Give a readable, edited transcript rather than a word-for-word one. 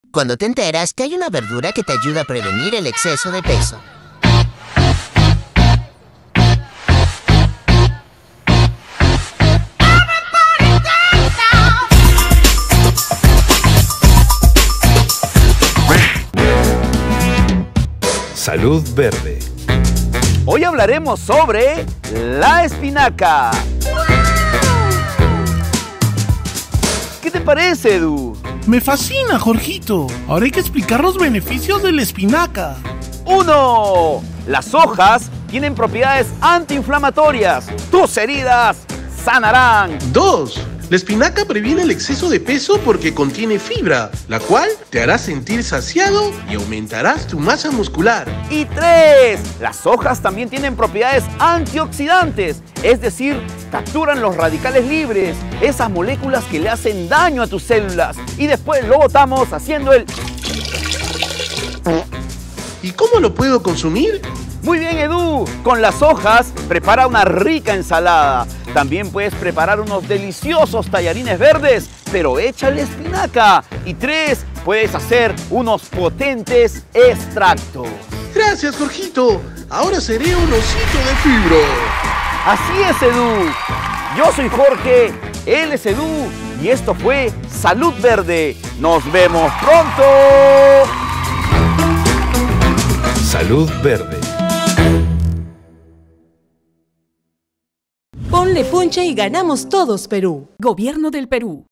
cuando te enteras que hay una verdura que te ayuda a prevenir el exceso de peso. Salud Verde. Hoy hablaremos sobre la espinaca. ¿Qué te parece, Edu? Me fascina, Jorgito. Ahora hay que explicar los beneficios de la espinaca. 1. Las hojas tienen propiedades antiinflamatorias. Tus heridas sanarán. 2. La espinaca previene el exceso de peso porque contiene fibra, la cual te hará sentir saciado y aumentarás tu masa muscular. Y 3. Las hojas también tienen propiedades antioxidantes, es decir, capturan los radicales libres, esas moléculas que le hacen daño a tus células, y después lo botamos haciendo el... ¿Y cómo lo puedo consumir? Muy bien, Edu, con las hojas prepara una rica ensalada. También puedes preparar unos deliciosos tallarines verdes, pero échale espinaca. Y 3, puedes hacer unos potentes extractos. Gracias, Jorgito. Ahora seré un osito de fibra. Así es, Edu. Yo soy Jorge, él es Edu y esto fue Salud Verde. ¡Nos vemos pronto! Salud Verde. Ponle punche y ganamos todos, Perú. Gobierno del Perú.